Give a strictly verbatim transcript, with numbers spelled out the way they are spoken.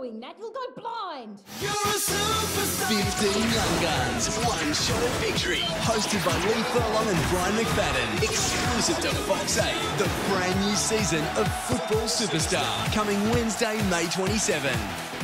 doing that, you'll go blind. You're a superstar. fifteen Young Guns, one shot at victory. Hosted by Lee Furlong and Brian McFadden. Exclusive to Fox eight, the brand new season of Football Superstar. Coming Wednesday, May twenty-seventh.